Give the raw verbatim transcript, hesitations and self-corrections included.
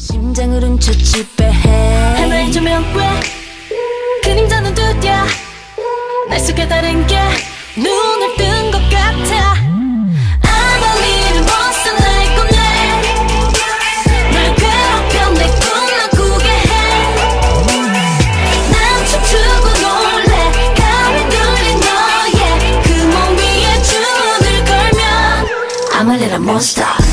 심장을 훔쳐 지배해 하나의 조명괴 그림자는 두드려 날 속에 다른 게 눈을 뜬 것 같아 아날리는 벗어 나의 꿈내 널 괴롭혀 내 꿈만 꾸게 해난 춤추고 놀래 가위 눌린 너의 그 몸 위에 줄을 걸면 I'm a little monster